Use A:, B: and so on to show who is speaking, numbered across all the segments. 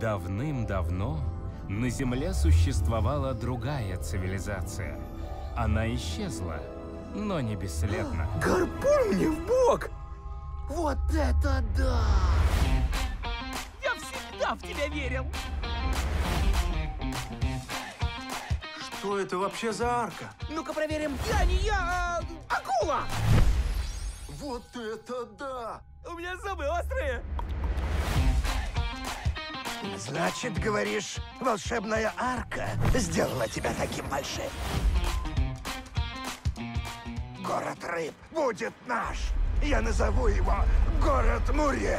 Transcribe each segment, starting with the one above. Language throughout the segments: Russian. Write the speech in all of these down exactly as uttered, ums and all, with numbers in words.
A: Давным-давно на Земле существовала другая цивилизация. Она исчезла, но не бесследно.
B: Гарпун мне в бок! Вот это да!
C: Я всегда в тебя верил!
B: Что это вообще за арка?
C: Ну-ка проверим. Я не я, а акула!
B: Вот это да!
C: У меня зубы острые!
D: Значит, говоришь, волшебная арка сделала тебя таким большим? Город рыб будет наш! Я назову его Город Мурье!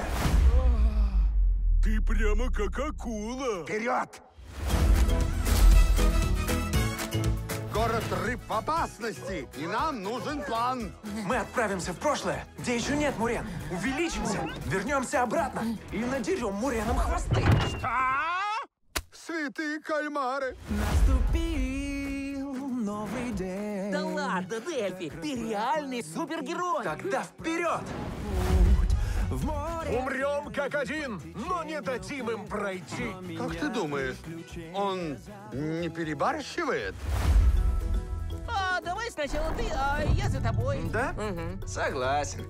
B: Ты прямо как акула!
D: Вперед! Город рыб в опасности, и нам нужен план.
B: Мы отправимся в прошлое, где еще нет мурен. Увеличимся, вернемся обратно и надерем муренам хвосты.
D: Святые кальмары!
B: Наступил новый день.
C: Да ладно, Дельфи, ты реальный супергерой!
B: Тогда вперед!
D: В море.
E: Умрем как один, но не дадим им пройти.
D: Как ты думаешь, он не перебарщивает?
C: А, давай сначала ты, а я за тобой.
B: Да?
C: Угу.
B: Согласен.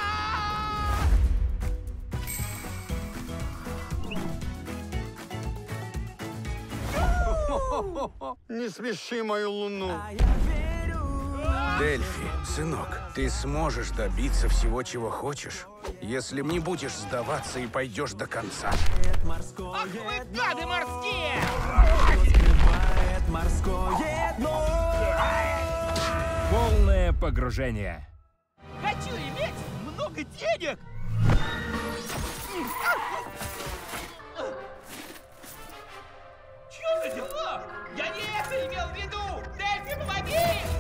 D: Не смеши мою луну.
F: Дельфи, сынок, ты сможешь добиться всего, чего хочешь, если не будешь сдаваться и пойдешь до конца.
C: Ах вы гады морские!
A: Полное погружение.
C: Хочу иметь много денег! Чё за дела? Я не это имел в виду! Дельфи, помоги!